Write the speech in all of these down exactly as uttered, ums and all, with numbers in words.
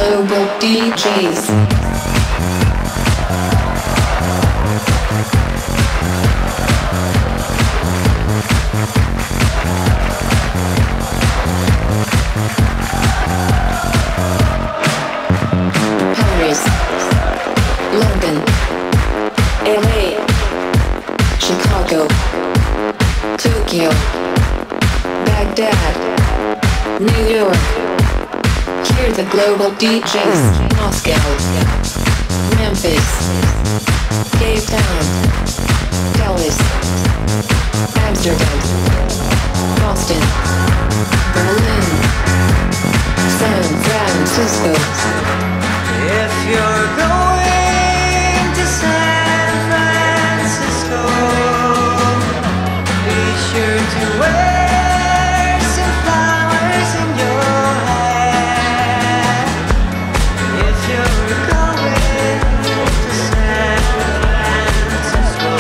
global D Js. London, L A, Chicago, Tokyo, Baghdad, New York. Hear the global D Js. Moscow, Memphis, Cape Town, Dallas, Amsterdam, Boston, Berlin, San Francisco. If you're going to San Francisco, be sure to wear some flowers in your hair. If you're going to San Francisco,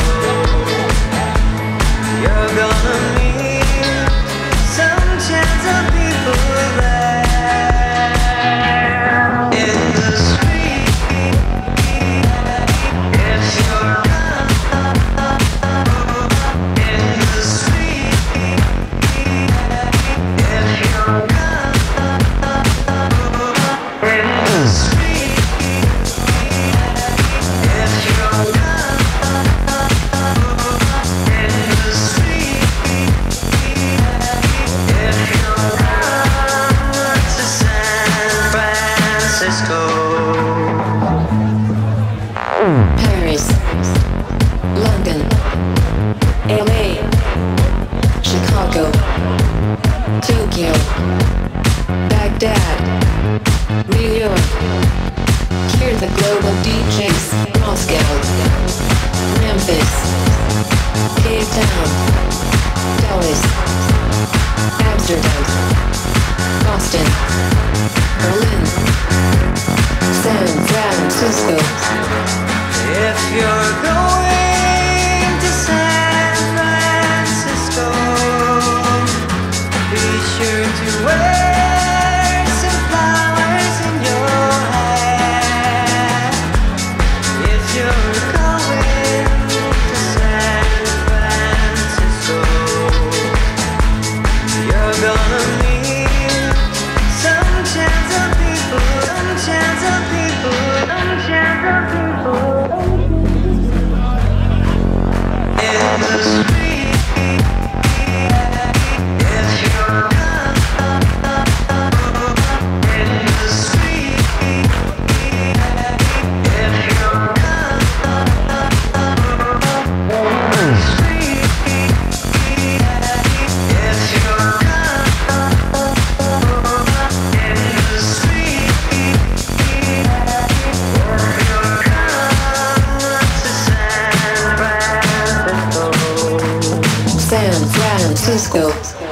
you're gonna meet some chance of people there. Paris, London, L A, Chicago, Tokyo, Baghdad, New York. Hear the global D Js. Moscow, Memphis, Cape Town, Dallas, Amsterdam, Boston, Berlin, San Francisco. If you're going to San Francisco, be sure to wear some flowers in your hair. If you're going to San Francisco, you're gonna meet some chance of people, some chance of people, some chance of people. In the street, if you're in the street, if you're in the street, if you're in the street, if you're to San Francisco. San Francisco.